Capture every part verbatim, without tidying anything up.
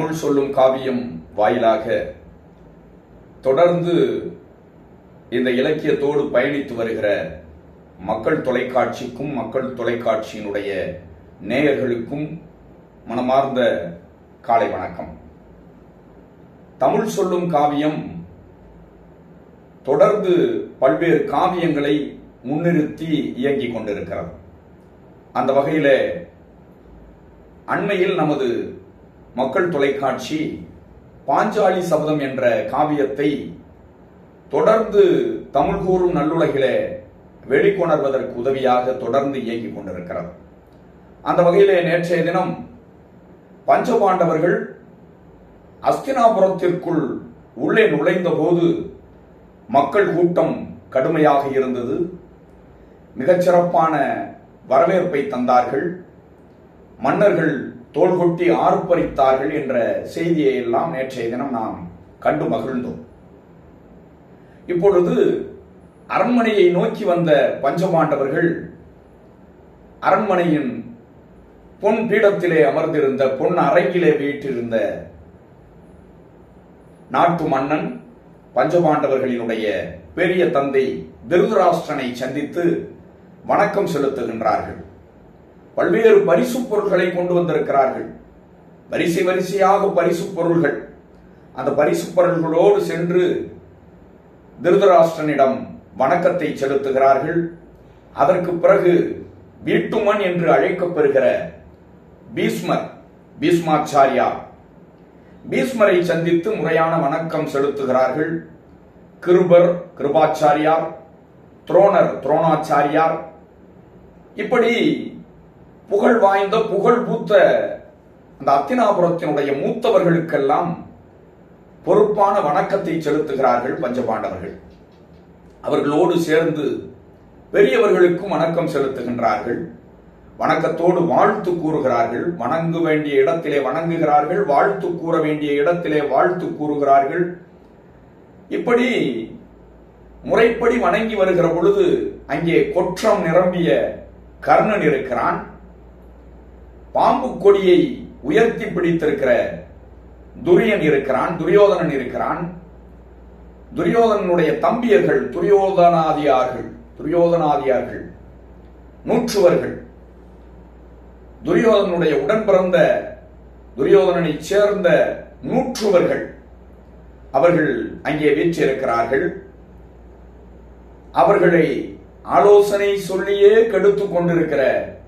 தமிழ் சொல்லும் காவியம் வாயிலாக தொடர்ந்து இந்த இலக்கியத்தோடு பயணித்து வருகிற மக்கள் தொலைக்காட்சிக்கும் மக்கள் தொலைக்காட்சியினுடைய நேயர்களுக்கும் மனமார்ந்த காலை வணக்கம். தமிழ் சொல்லும் காவியம் தொடர்ந்து பல்வேறு காவியங்களை முன்னிறுத்தி இயங்கிக் கொண்டிருக்கிறது. அந்த வகையில் அண்மையில் நமது மக்கள் தொலைக்காட்சி பாஞ்சாலி சபதம் என்ற காவியத்தை தொடர்ந்து தமிழ் கூறும் நல்லுலகிலே வெளிக்கொணர்வதற்கு உதவியாக தொடர்ந்து இயங்கிக் கொண்டிருக்கிறது. அந்த வகையிலே நேற்றைய தினம் பஞ்சபாண்டவர்கள் அஸ்தினாபுரத்திற்குள் உள்ளே நுழைந்த போது மக்கள் கூட்டம் கடுமையாக இருந்தது. மிகச்சிறப்பான வரவேற்பை தந்தார்கள். மன்னர்கள் தோள்கொட்டி ஆர்ப்பரித்தார்கள் என்ற செய்தியை எல்லாம் நேற்றைய தினம் நாம் கண்டு மகிழ்ந்தோம். இப்பொழுது அரண்மனையை நோக்கி வந்த பஞ்சபாண்டவர்கள் அரண்மனையின் பொன் பீடத்திலே அமர்ந்திருந்த பொன் அரங்கிலே வீற்றிருந்த நாட்டு மன்னன் பஞ்சபாண்டவர்களினுடைய பெரிய தந்தை திருதராஷ்டிரனை சந்தித்து வணக்கம் செலுத்துகின்றார்கள். பல்வேறு பரிசு பொருட்களை கொண்டு வந்திருக்கிறார்கள். வரிசை வரிசையாக பரிசு பொருள்கள். அந்த பரிசு பொருள்களோடு சென்று திருதராஷ்டிரனிடம் வணக்கத்தை செலுத்துகிறார்கள். அதற்கு பிறகு வீட்டுமன் என்று அழைக்கப்பெறுகிற பீஷ்மர் பீஷ்மாச்சாரியார் பீஷ்மரை சந்தித்து முறையான வணக்கம் செலுத்துகிறார்கள். கிருபர் கிருபாச்சாரியார், துரோணர் துரோணாச்சாரியார், இப்படி புகழ் வாய்ந்த புகழ் பூத்த அந்த அத்தினாபுரத்தினுடைய மூத்தவர்களுக்கெல்லாம் பொறுப்பான வணக்கத்தை செலுத்துகிறார்கள் பஞ்சபாண்டவர்கள். அவர்களோடு சேர்ந்து பெரியவர்களுக்கும் வணக்கம் செலுத்துகின்றார்கள். வணக்கத்தோடு வாழ்த்து கூறுகிறார்கள். வணங்க வேண்டிய இடத்திலே வணங்குகிறார்கள், வாழ்த்து கூற வேண்டிய இடத்திலே வாழ்த்து கூறுகிறார்கள். இப்படி முறைப்படி வணங்கி வருகிற பொழுது அங்கே கொற்றம் நிரம்பிய கர்ணன் இருக்கிறான். பாம்பு கொடியை உயர்த்தி பிடித்திருக்கிற துரியன் இருக்கிறான், துரியோதனன் இருக்கிறான். துரியோதனனுடைய தம்பியர்கள் துரியோதனாதியார்கள் துரியோதனாதியார்கள் நூற்றுவர்கள். துரியோதனனுடைய உடன் பிறந்த துரியோதனனை சேர்ந்த நூற்றுவர்கள் அவர்கள் அங்கே வீற்றிருக்கிறார்கள். அவர்களை ஆலோசனை சொல்லியே கெடுத்துக் கொண்டிருக்கிற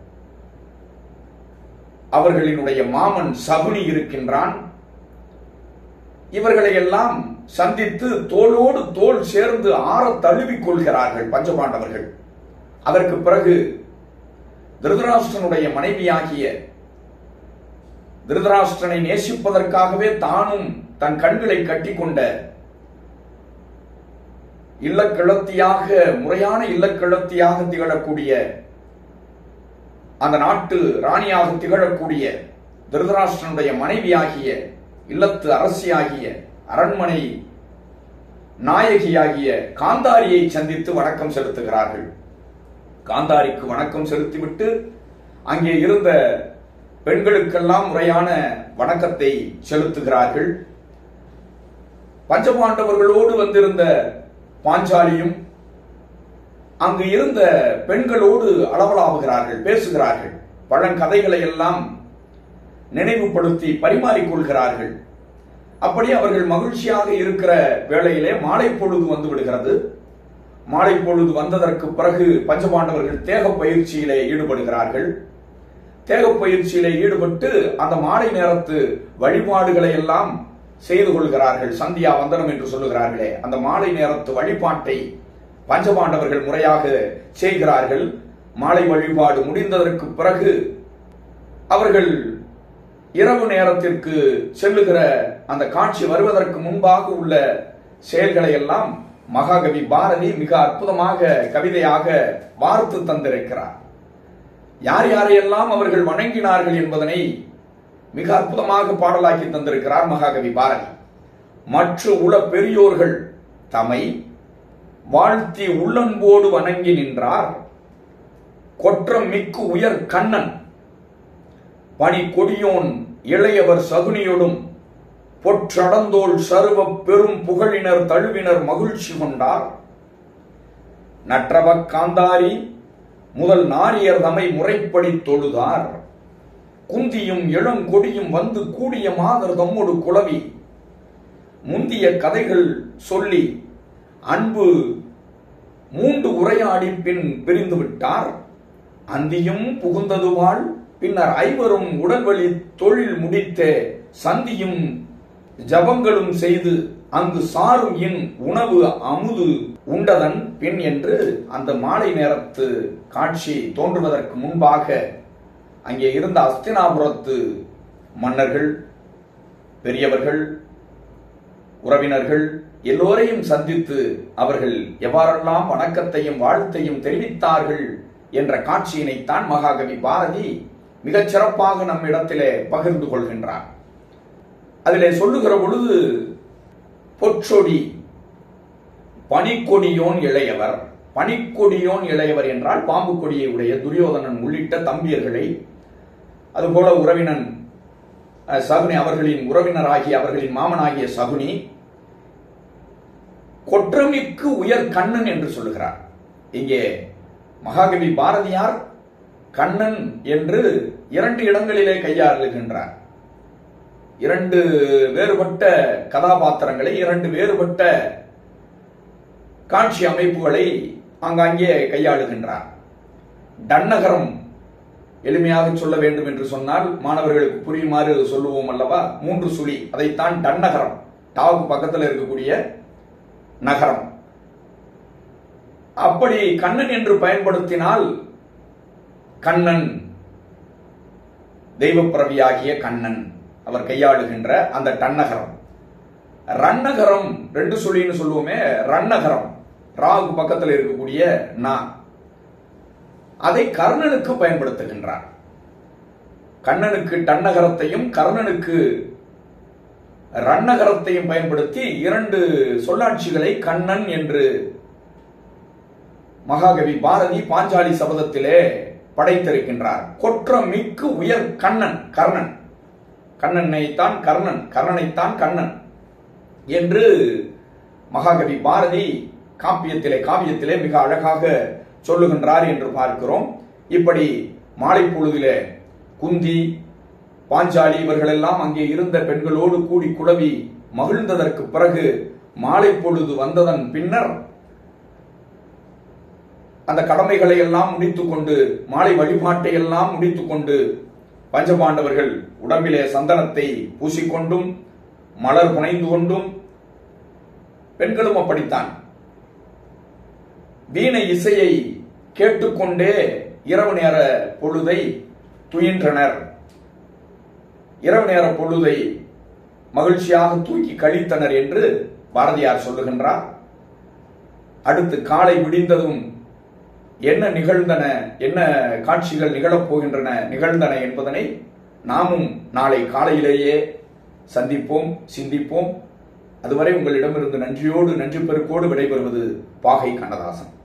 அவர்களினுடைய மாமன் சகுனி இருக்கின்றான். இவர்களை எல்லாம் சந்தித்து தோளோடு தோள் சேர்ந்து ஆற தழுவிக் கொள்கிறார்கள் பஞ்சபாண்டவர்கள். அதற்கு பிறகு திருதராஷ்டிரனுடைய மனைவியாகிய திருதராஷ்டிரனை நேசிப்பதற்காகவே தானும் தன் கண்களை கட்டிக்கொண்ட இல்லக்கிழத்தியாக முறையான இல்லக்கிழத்தியாக திகழக்கூடிய அந்த நாட்டு ராணியாக திகழக்கூடிய திருதராஷ்டிரனுடைய மனைவியாகிய இல்லத்து அரசியாகிய அரண்மனை நாயகியாகிய காந்தாரியை சந்தித்து வணக்கம் செலுத்துகிறார்கள். காந்தாரிக்கு வணக்கம் செலுத்திவிட்டு அங்கே இருந்த பெண்களுக்கெல்லாம் முறையான வணக்கத்தை செலுத்துகிறார்கள். பஞ்சபாண்டவர்களோடு வந்திருந்த பாஞ்சாலியும் அங்கு இருந்த பெண்களோடு அளவலாவுகிறார்கள், பேசுகிறார்கள். பழங்கதைகளை எல்லாம் நினைவுபடுத்தி பரிமாறிக்கொள்கிறார்கள். அப்படி அவர்கள் மகிழ்ச்சியாக இருக்கிற வேளையிலே மாலை பொழுது வந்து விடுகிறது. மாலை பொழுது வந்ததற்கு பிறகு பஞ்சபாண்டவர்கள் தேக பயிற்சியிலே ஈடுபடுகிறார்கள். தேக பயிற்சியிலே ஈடுபட்டு அந்த மாலை நேரத்து வழிபாடுகளை எல்லாம் செய்து கொள்கிறார்கள். சந்தியா வந்தனம் என்று சொல்லுகிறார்களே, அந்த மாலை நேரத்து வழிபாட்டை பஞ்சபாண்டவர்கள் முறையாக செய்கிறார்கள். மாலை வழிபாடு முடிந்ததற்கு பிறகு அவர்கள் இரவு நேரத்திற்கு செல்லுகிற அந்த காட்சி வருவதற்கு முன்பாக உள்ள செயல்களை எல்லாம் மகாகவி பாரதி மிக அற்புதமாக கவிதையாக வார்த்து தந்திருக்கிறார். யார் யாரையெல்லாம் அவர்கள் வணங்கினார்கள் என்பதனை மிக அற்புதமாக பாடலாக்கி தந்திருக்கிறார் மகாகவி பாரதி. மற்ற உள பெரியோர்கள் தமை வாழ்த்தி உள்ளன்போடு வணங்கி நின்றார். கொற்றம் மிக்கு உயர் கண்ணன் பணி கொடியோன் இளையவர் சகுனியோடும் பொற்றடந்தோள் சருவ பெரும் புகழினர் தழுவினர் மகிழ்ச்சி கொண்டார். நற்றவ காந்தாரி முதல் நாரியர் தமை முறைப்படி தொழுதார். குந்தியும் இளம் கொடியும் வந்து கூடிய மாதர் தம்மோடு குளவி முந்திய கதைகள் சொல்லி அன்பு மூன்று உரையாடி பின் பிரிந்து விட்டார். அந்தியும் புகுந்ததுவாள் பின்னர் ஐவரும் உடல்வழி தொழில் முடித்த சந்தியும் ஜபங்களும் செய்து அங்கு சாரும் இன் உணவு அமுது உண்டதன் பின் என்று அந்த மாலை நேரத்து காட்சி தோன்றுவதற்கு முன்பாக அங்கே இருந்த அஸ்தினாபுரத்து மன்னர்கள், பெரியவர்கள், உறவினர்கள் எல்லோரையும் சந்தித்து அவர்கள் எவ்வாறெல்லாம் வணக்கத்தையும் வாழ்த்தையும் தெரிவித்தார்கள் என்ற காட்சியினைத்தான் மகாகவி பாரதி மிகச் சிறப்பாக நம் இடத்திலே பகிர்ந்து கொள்கின்றார். அதிலே சொல்லுகிற பொழுது பொற்சொடி பனிக்கொடியோன் இளையவர், பனிக்கொடியோன் இளையவர் என்றால் பாம்பு கொடியை உடைய துரியோதனன் உள்ளிட்ட தம்பியர்களை, அதுபோல உறவினன் சகுனி, அவர்களின் உறவினராகிய அவர்களின் மாமனாகிய சகுனி, கொற்றமிக்கு உயர் கண்ணன் என்று சொல்லுகிறார். இங்கே மகாகவி பாரதியார் கண்ணன் என்று இரண்டு இடங்களிலே கையாளுகின்றார். இரண்டு வேறுபட்ட கதாபாத்திரங்களை, இரண்டு வேறுபட்ட காட்சி அமைப்புகளை ஆங்காங்கே கையாளுகின்றார். டன்னகரம், எளிமையாக சொல்ல வேண்டும் என்று சொன்னால் மாணவர்களுக்கு புரியுமாறு சொல்லுவோம் அல்லவா, மூன்று சுழி, அதைத்தான் டன்னகரம், டாவுக்கு பக்கத்தில் இருக்கக்கூடிய நகரம். அப்படி கண்ணன் என்று பயன்படுத்தினால் கண்ணன் தெய்வப்பிரவியாகிய கண்ணன் அவர் கையாளுகின்ற அந்த டன்னகரம். ரன்னகரம் ரெண்டு சொல்லின்னு சொல்லுவோமே, ரன்னகரம் ராகு பக்கத்தில் இருக்கக்கூடிய நா, அதை கர்ணனுக்கு பயன்படுத்துகின்றார். கண்ணனுக்கு டன்னகரத்தையும் கர்ணனுக்கு ரன்னகரத்தையும் பயன்படுத்தி இரண்டு சொல்லாட்சிகளை கண்ணன் என்று மகாகவி பாரதி பாஞ்சாலி சபதத்திலே படைத்திருக்கின்றார். கொற்றமிக்கு உயர் கண்ணன், கர்ணன், கண்ணனைத்தான் கர்ணன், கர்ணனைத்தான் கண்ணன் என்று மகாகவி பாரதி காப்பியத்திலே காவியத்திலே மிக அழகாக சொல்லுகின்றார் என்று பார்க்கிறோம். இப்படி மாலை பொழுதிலே குந்தி, பாஞ்சாலி இவர்களெல்லாம் அங்கே இருந்த பெண்களோடு கூடி குழவி மகிழ்ந்ததற்கு பிறகு மாலை பொழுது வந்ததன் பின்னர் அந்த கடமைகளை எல்லாம் முடித்துக் கொண்டு, மாலை வழிபாட்டை எல்லாம் முடித்துக் கொண்டு பஞ்சபாண்டவர்கள் உடம்பிலே சந்தனத்தை பூசிக்கொண்டும் மலர் புனைந்து கொண்டும், பெண்களும் அப்படித்தான் வீணை இசையை கேட்டுக்கொண்டே இரவு நேர பொழுதை துயின்றனர். இரவு நேர பொழுதை மகிழ்ச்சியாக தூக்கி கழித்தனர் என்று பாரதியார் சொல்லுகின்றார். அடுத்து காலை விடிந்ததும் என்ன நிகழ்ந்தன, என்ன காட்சிகள் நிகழப் போகின்றன, நிகழ்ந்தன என்பதனை நாமும் நாளை காலையிலேயே சந்திப்போம், சிந்திப்போம். அதுவரை உங்களிடமிருந்து நன்றியோடு நன்றி பெருக்கோடு விடைபெறுவது பாகை கண்ணதாசன்.